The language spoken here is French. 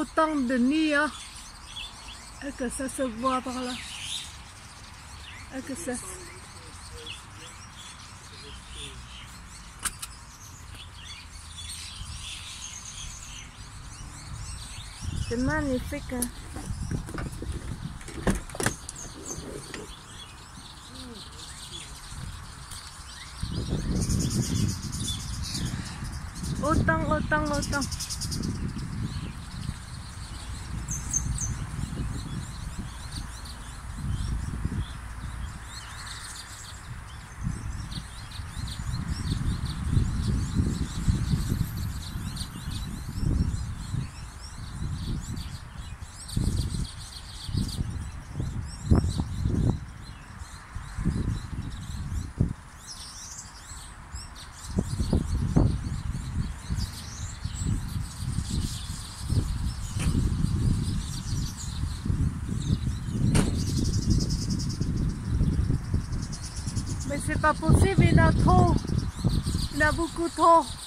autant de nids, hein. Et que ça se voit par là. Et que ça... C'est magnifique, hein. Autant. Mais c'est pas possible, il y en a trop. Il y en a beaucoup trop.